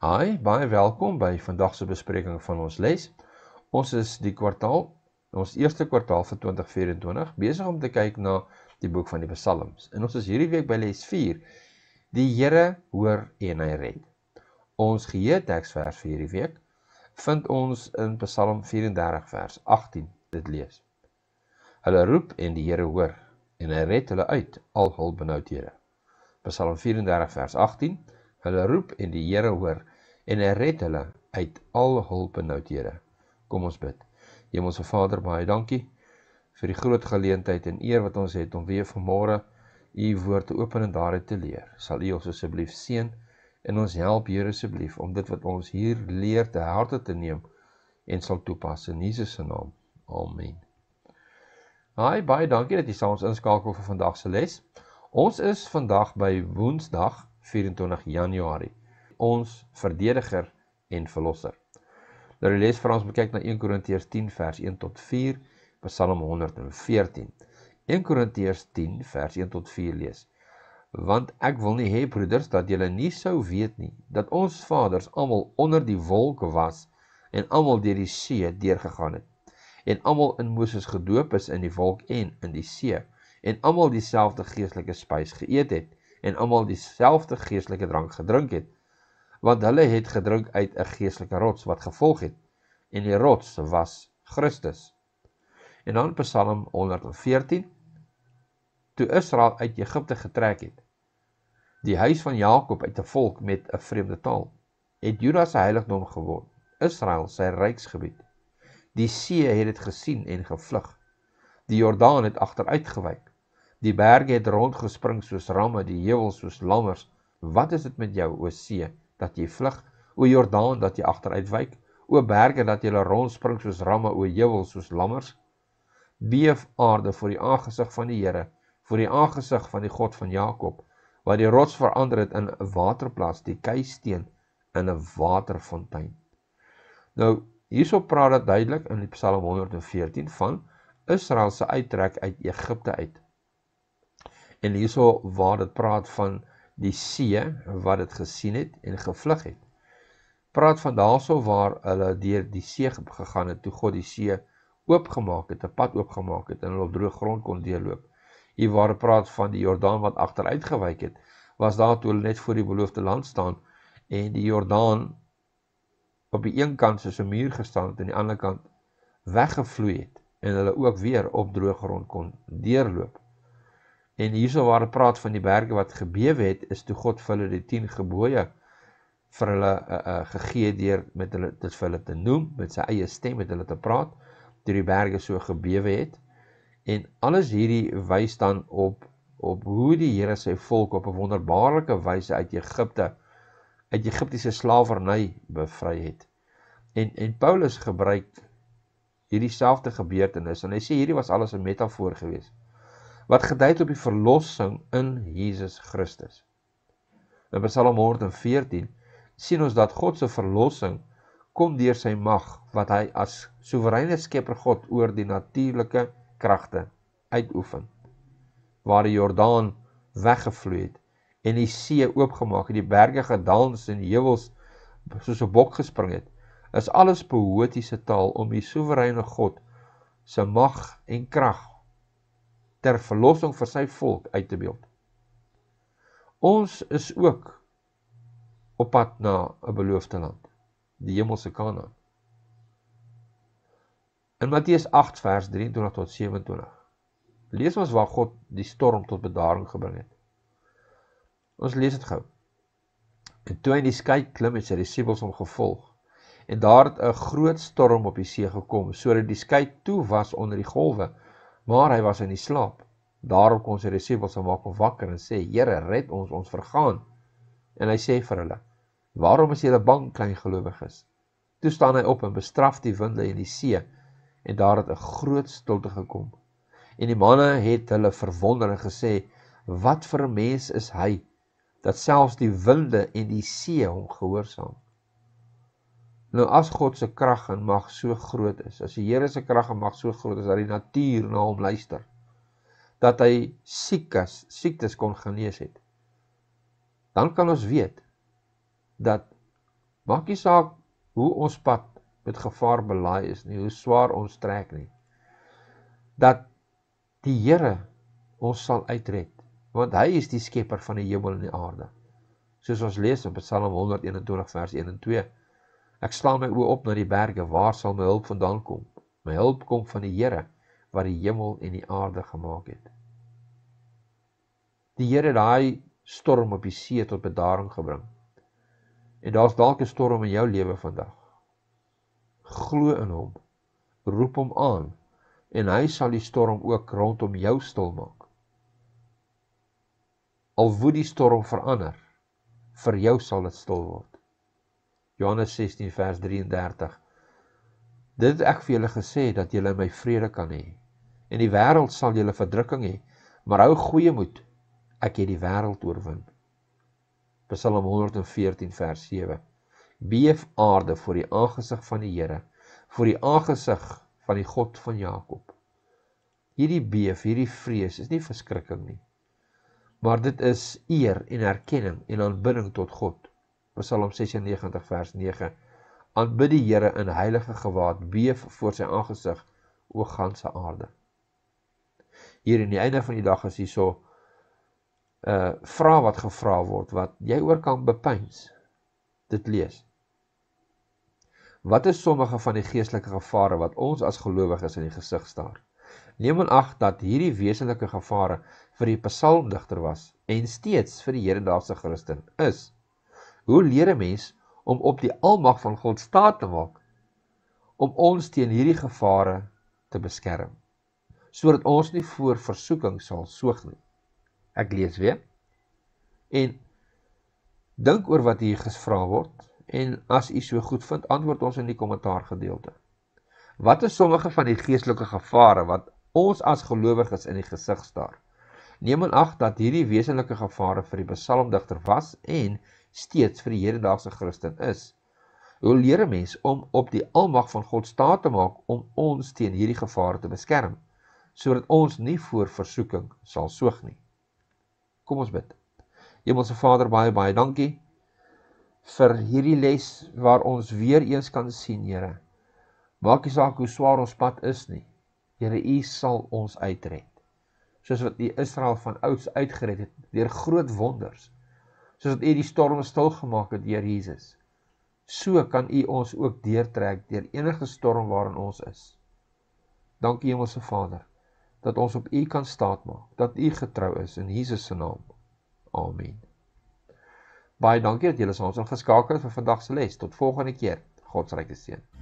Hi, baie welkom by vandag se bespreking van ons les. Ons is ons eerste kwartaal vir 2024, besig om te kyk na die boek van die Psalms. En ons is hierdie week by les 4, die Here hoor en hy red. Ons geheue-teksvers vir hierdie week vind ons in Psalm 34 vers 18, dit lees. Hulle roep en die Here hoor, en hy red hulle uit al hul benoudhede. Psalm 34 vers 18, hulle roep en die Here hoor, en hy red hulle uit al hul benoudhede. Kom ons bid. Hemelse Vader, baie dankie vir die groot geleentheid en eer wat ons het om weer vanmôre u woord te open en daaruit te leer. Sal u ons asseblief seën en ons help, Here, asseblief, om dit wat ons hier leer te harte te neem en sal toepas in Jesus se naam. Amen. Hi, baie dankie dat jy saam ons inskakel vir vandag se les. Ons is vandag by Woensdag 24 Januarie. Ons verdediger en verlosser. Nou die les vir ons moet kyk na 1 Korintiërs 10 vers 1 tot 4, Psalm 114. 1 Korintiërs 10 vers 1 tot 4 lees. Want ek wil nie hê, broeders, dat julle nie sou weet nie, dat ons vaders almal onder die wolke was en almal deur die see deurgegaan het. En almal in Moses gedoop is in die wolk en in die see. En almal dieselfde geestelike spys geëet het en almal dieselfde geestelike drank gedrink het. Want hulle het gedrink uit 'n geestelike rots wat gevolg het, en die rots was Christus. En dan Psalm 114, toe Israel uit Egipte getrek het, die huis van Jakob uit 'n volk met 'n vreemde taal, het Juda se heiligdom geword, Israel sy ryksgebied. Die see het dit gesien en gevlug, die Jordaan het agteruitgewyk, die berge het rondgespring soos ramme, die heuwels soos lammers. Wat is dit met jou, o see, dat jy vlug, o Jordaan, dat jy agteruitwyk, o berge, dat jy rondspring soos ramme, o heuwels soos lammers? Beef aarde voor die aangesig van die Here, voor die aangesig van die God van Jakob, wat die rots verander het in 'n waterplas, die keisteen in 'n waterfontein. Nou, hierso praat dit duidelik in die Psalm 114 van Israel se uittrek uit Egipte uit. En hierso waar dit praat van die see wat dit gesien het en gevlug het. Praat van daarso waar hulle deur die see gegaan het, toe God die see oopgemaak het, 'n pad oopgemaak het en hulle op droë grond kon deurloop. Hier waar dit praat van die Jordaan wat agteruitgewyk het, was daar toe hulle net voor die beloofde land staan en die Jordaan op die een kant soos 'n muur gestaan het en aan die ander kant weggevloei het en hulle ook weer op droë grond kon deurloop. En hierso waar dit praat van die berge wat gebewe het, is toe God vir hulle die 10 gebooie vir hulle gegee deur met hulle dit vir hulle te noem, met sy eie stem met hulle te praat, toe die berge so gebewe het. En alles hierdie wys dan op hoe die Here sy volk op 'n wonderbaarlike wyse uit Egiptiese slawerny bevry het. En Paulus gebruik hierdie selfde gebeurtenis en hy sê hierdie was alles 'n metafoor geweest, wat gedui het op die verlossing in Jesus Christus. In Psalm 114 sien ons dat God se verlossing kom deur sy mag, wat hy as soewereine skepper God oor die natuurlike kragte uitoefen, waar die Jordaan weggevloei het en die see oopgemaak het, die berge gedans en die heuwels soos 'n bok gespring het, is alles poëtiese taal om die soewereine God se mag en krag ter verlossing vir sy volk uit te beeld. Ons is ook op pad na 'n beloofde land, die hemelse Kanaan. In Matteus 8 vers 23 tot 27 lees ons waar God die storm tot bedaring gebring het. Ons lees dit gou. En toe hy in die skei klim, het sy disippels hom gevolg. En daar het 'n groot storm op die see gekom, sodat die skei toe was onder die golwe, maar hy was in die slaap. Daarop kon sy disippels hom maak wakker en sê, Here, red ons, ons vergaan. En hy sê vir hulle, waarom is julle bang, klein gelowiges? Toe staan hy op en bestraf die winde en die see, en daar het 'n groot stilte gekom. En die manne het hulle verwonder en gesê, wat vir 'n mens is hy, dat selfs die winde en die see hom gehoorsaam. Nou as God se krag en mag so groot is, as die Here se krag en mag so groot is, dat die natuur na hom luister, dat hy siektes kon genees het, dan kan ons weet dat Maak nie saak hoe ons pad met gevaar belaai is nie, hoe swaar ons trek nie, dat die Here ons sal uitred, want hy is die skepper van die hemel en die aarde. Soos ons lees in Psalm 121 vers 1 en 2. Ek slaan my oë op na die berge, waar sal my hulp vandaan kom? My hulp kom van die Here, wat die hemel en die aarde gemaak het. Die Here het daai storm op die see tot bedaring gebring. En daar's dalk 'n storm in jou lewe vandag. Glo in hom, roep hom aan, en hy sal die storm ook rondom jou stil maak. Al woed die storm verander, vir jou sal dit stil word. Johannes 16 vers 33. Dit het ek vir julle gesê, dat julle in my vrede kan hê. In die wêreld sal julle verdrukking hê, maar hou goeie moed, ek het die wêreld oorwin. Psalm 114 vers 7. Beef aarde voor die aangesig van die Here, voor die aangesig van die God van Jakob. Hierdie beef, hierdie vrees is nie verskrikking nie, maar dit is eer en erkenning en aanbidding tot God. Psalm 96 vers 9. Aanbid die Here in heilige gewaad, beef voor sy aangesig, o ganse aarde. Hier in die einde van die dag is hier so vraag wat gevra word, wat jy oor kan bepeins. Dit lees. Wat is sommige van die geestelike gevare wat ons as gelowiges in die gesig staar? Neem in ag dat hierdie wesenlike gevare vir die psalmdigter was, en steeds vir die hedendaagse Christen is. Hoe leer 'n mens om op die almag van God staat te maak, om ons teen hierdie gevare te beskerm, sodat ons nie voor versoeking sal soog nie? Ek lees weer, en dink oor wat hier gevra word, en as u so goed vind, antwoord ons in die kommentaar gedeelte. Wat is sommige van die geestelike gevare wat ons as gelowiges in die gesig staar? Neem in ag dat hierdie wesenlike gevare vir die psalmdigter was en steeds vir die hedendaagse Christen is. Hoe leer 'n mens om op die almag van God staat te maak om ons teen hierdie gevare te beskerm, sodat ons nie voor versoeking sal soog nie? Kom ons bid. Hemelse Vader, baie dankie vir hierdie les waar ons weer eens kan sien, Here. Maak nie saak hoe swaar ons pad is nie. Here, u sal ons uitred. Soos wat u Israel van ouds uitgered het deur groot wonders. Soos wat u die storm stilgemaak het deur Jesus. So kan u ons ook deurtrek deur enige storm waarin ons is. Dankie Hemelse Vader, dat ons op u kan staatmaak, dat u getrou is in Jesus se naam. Amen. Baie dankie dat julle ons ingeskakel het vir vandag se les. Tot volgende keer. God se ryke seën.